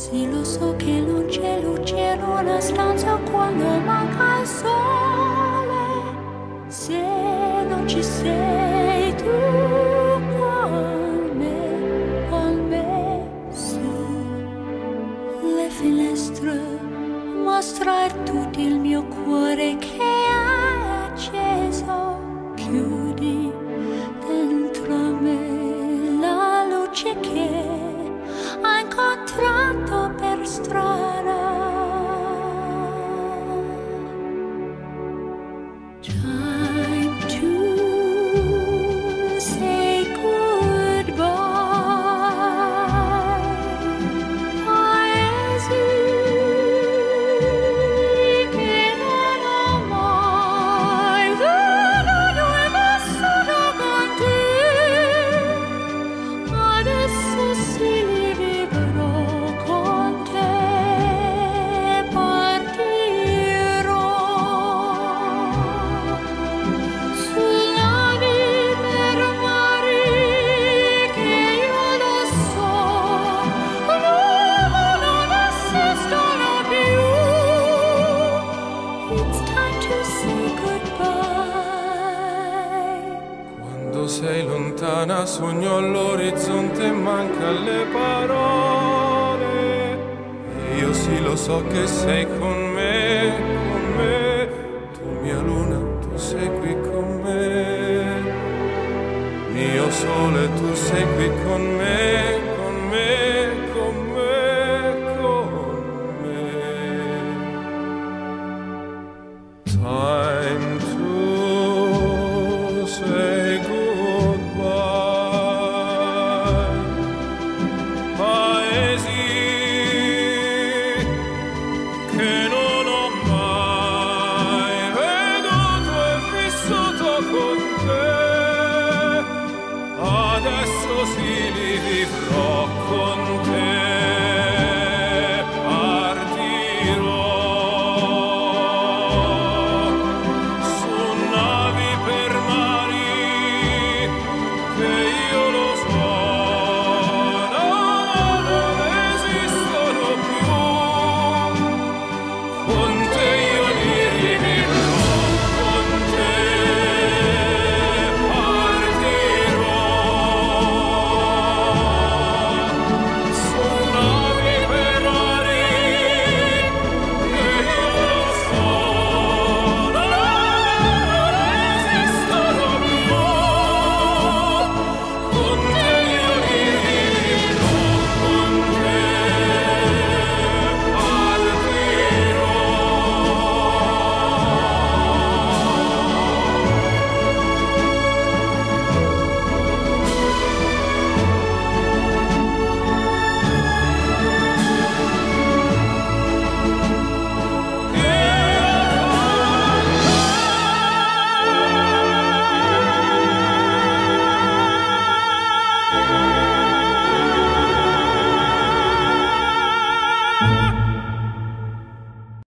Sì, lo so che non c'è luce in una stanza quando manca il sole. Se non ci sei tu con me su le finestre, mostra a tutti il mio cuore che è acceso. Chiudi dentro me la luce che ho incontrato per strada. Time to say goodbye. Paesi che non ho mai veduto e vissuto con te. Adesso sì li vivrò con te. Partirò sulla vita per mari che io lo so, non esistono più. It's time to say goodbye. Quando sei lontana sogno all'orizzonte e manca le parole. E io sì lo so che sei con me, tu mia luna, tu sei qui con me. Mio sole, tu sei qui con me.